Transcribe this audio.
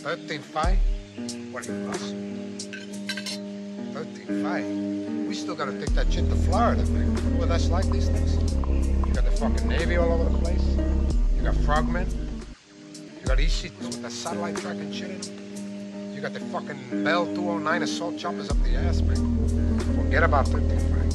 13.5? What are you, lost? 13.5? We still gotta take that shit to Florida, man. You know what that's like these days? You got the fucking Navy all over the place. You got frogmen. You got E-sheets with the satellite tracking shit in them. You got the fucking Bell 209 assault choppers up the ass, man. Forget about 13.5.